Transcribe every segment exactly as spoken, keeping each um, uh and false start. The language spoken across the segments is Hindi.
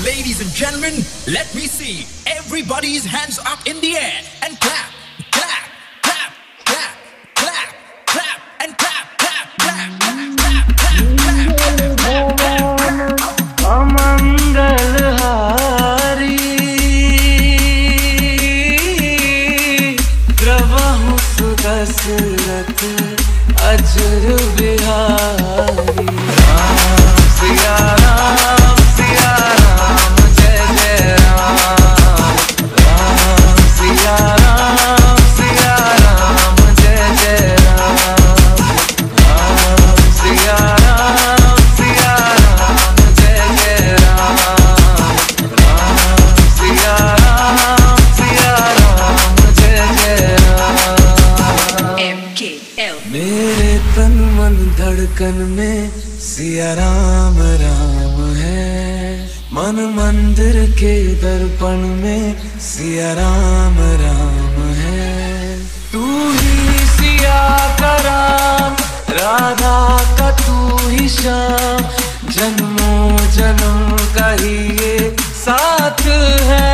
ladies and gentlemen, let me see everybody's hands up in the air and clap, clap, clap, clap, clap, clap, and clap, clap, clap, clap, clap, clap, clap, clap. अमंगलहारी प्रभु सुदशरथ अजर बिहारी राम सिया राम सिया राम जय जय राम राम सिया राम सिया राम जय जय राम राम सिया राम सिया राम जय जय राम राम सिया राम सिया राम जय जय राम। M K L मेरे तन मन धड़कन में सिया राम राम है, मन मंदिर के दर्पण में सिया राम राम है। तू ही सिया का राम, राधा का तू ही श्याम, जन्मों जन्म का ही ये साथ है।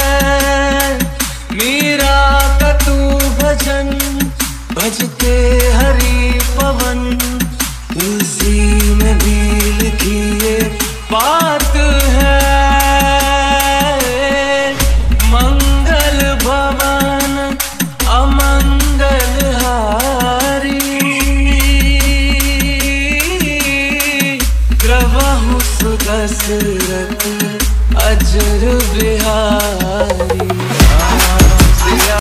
मीरा का तू भजन भजते हरि पवन, तुलसी में भी लिखी ये बात है। मंगल भवन अमंगल हारी प्रभु सुदशरथ अजर बिहारी।